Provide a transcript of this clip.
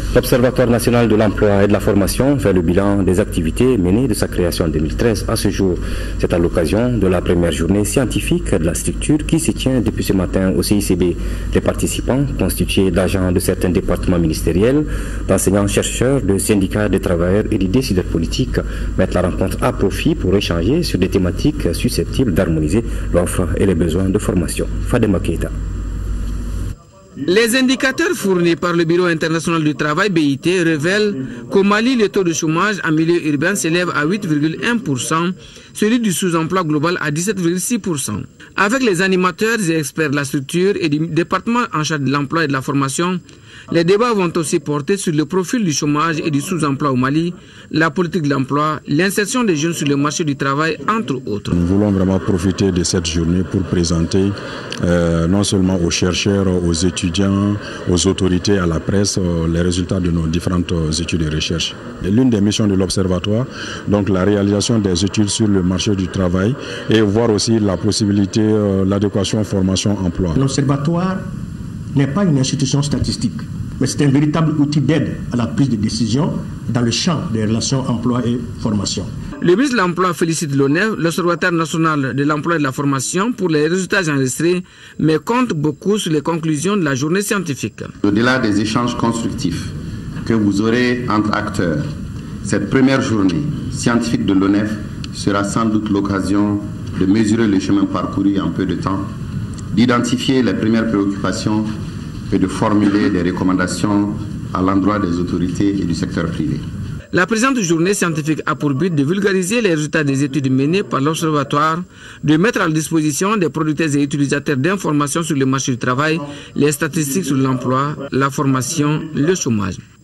L'Observatoire national de l'emploi et de la formation fait le bilan des activités menées de sa création en 2013 à ce jour. C'est à l'occasion de la première journée scientifique de la structure qui se tient depuis ce matin au CICB. Les participants, constitués d'agents de certains départements ministériels, d'enseignants, chercheurs, de syndicats, de travailleurs et de décideurs politiques, mettent la rencontre à profit pour échanger sur des thématiques susceptibles d'harmoniser l'offre et les besoins de formation. Fadema Keita. Les indicateurs fournis par le Bureau international du travail BIT révèlent qu'au Mali, le taux de chômage en milieu urbain s'élève à 8,1%, celui du sous-emploi global à 17,6%. Avec les animateurs et experts de la structure et du département en charge de l'emploi et de la formation, les débats vont aussi porter sur le profil du chômage et du sous-emploi au Mali, la politique de l'emploi, l'insertion des jeunes sur le marché du travail, entre autres. Nous voulons vraiment profiter de cette journée pour présenter non seulement aux chercheurs, aux étudiants, aux autorités, à la presse, les résultats de nos différentes études et recherches. L'une des missions de l'Observatoire, donc la réalisation des études sur le marché du travail et voir aussi la possibilité, l'adéquation formation-emploi. L'Observatoire n'est pas une institution statistique, mais c'est un véritable outil d'aide à la prise de décision dans le champ des relations emploi et formation. Le ministre de l'Emploi félicite l'ONEF, l'Observatoire national de l'emploi et de la formation, pour les résultats enregistrés, mais compte beaucoup sur les conclusions de la journée scientifique. Au-delà des échanges constructifs que vous aurez entre acteurs, cette première journée scientifique de l'ONEF sera sans doute l'occasion de mesurer le chemin parcouru en peu de temps, d'identifier les premières préoccupations et de formuler des recommandations à l'endroit des autorités et du secteur privé. La présente journée scientifique a pour but de vulgariser les résultats des études menées par l'Observatoire, de mettre à la disposition des producteurs et utilisateurs d'informations sur le marché du travail, les statistiques sur l'emploi, la formation, le chômage.